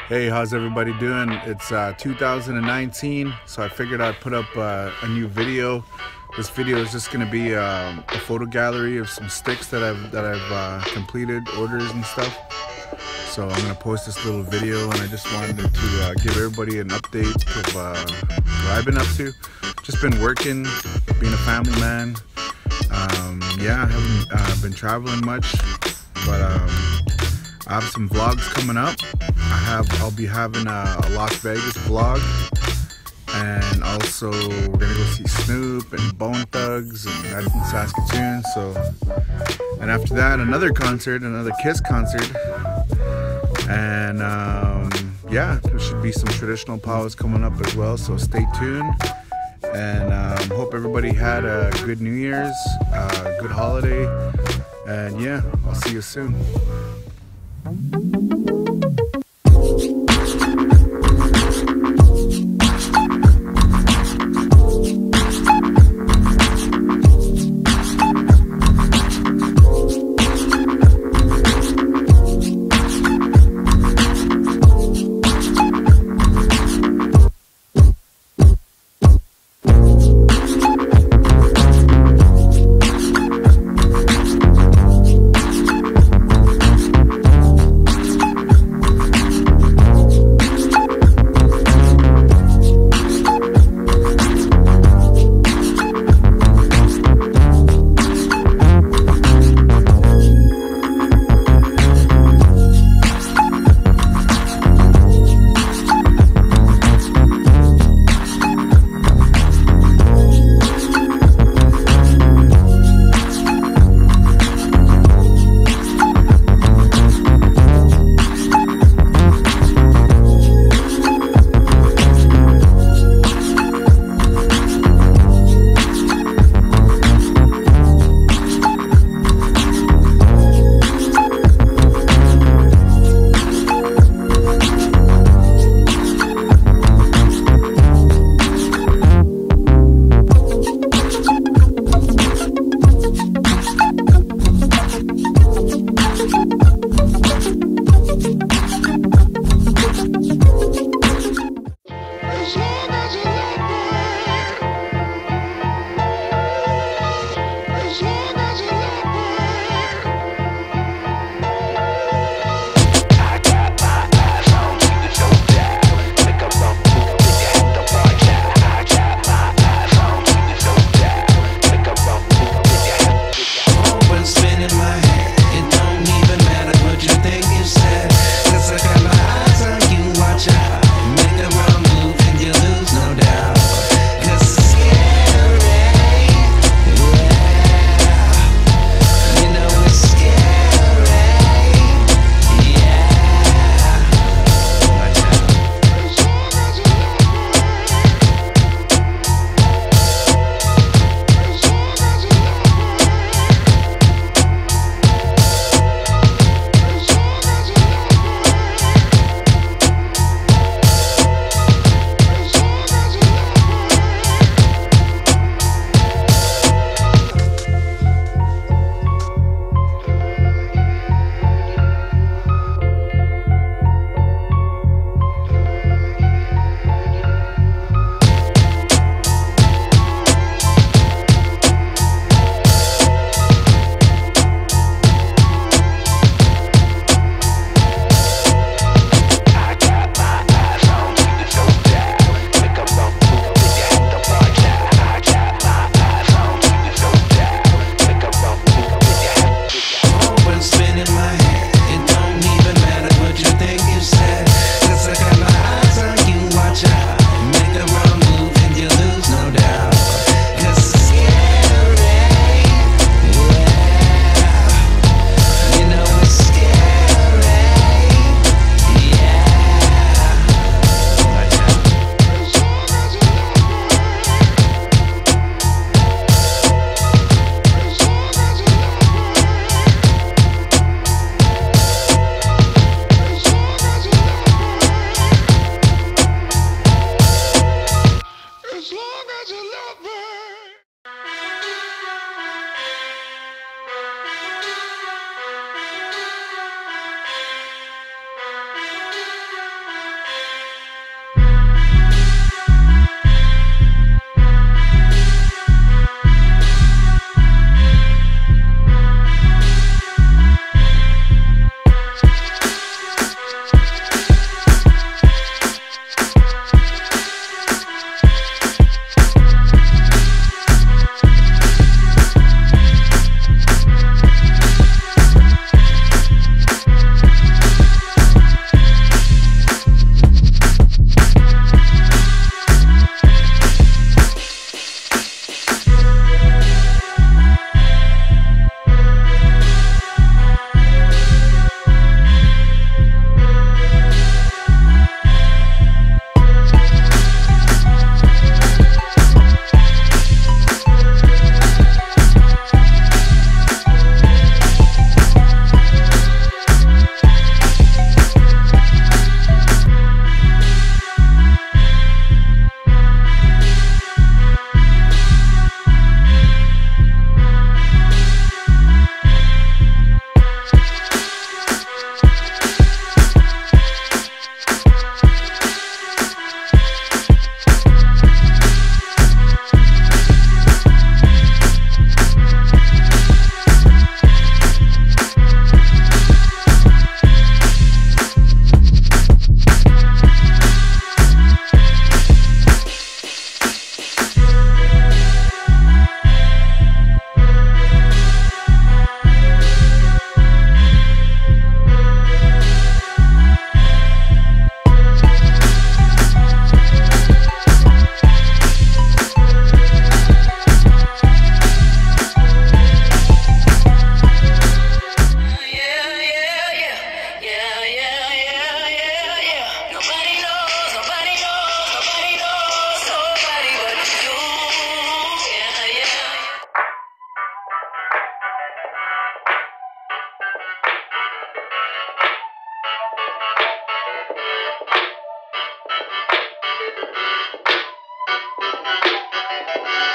Hey, how's everybody doing? It's 2019, so I figured I'd put up a new video. This video is just gonna be a photo gallery of some sticks that I've completed, orders and stuff. So I'm gonna post this little video, and I just wanted to give everybody an update of what I've been up to. Just been working, being a family man. Yeah, I haven't been traveling much, but I have some vlogs coming up. I'll be having a Las Vegas vlog, and also we're gonna go see Snoop and Bone Thugs and guys from Saskatoon. And after that, another concert, another Kiss concert, and yeah, there should be some traditional powwows coming up as well. So stay tuned, and hope everybody had a good New Year's, good holiday, and yeah, I'll see you soon. Bye.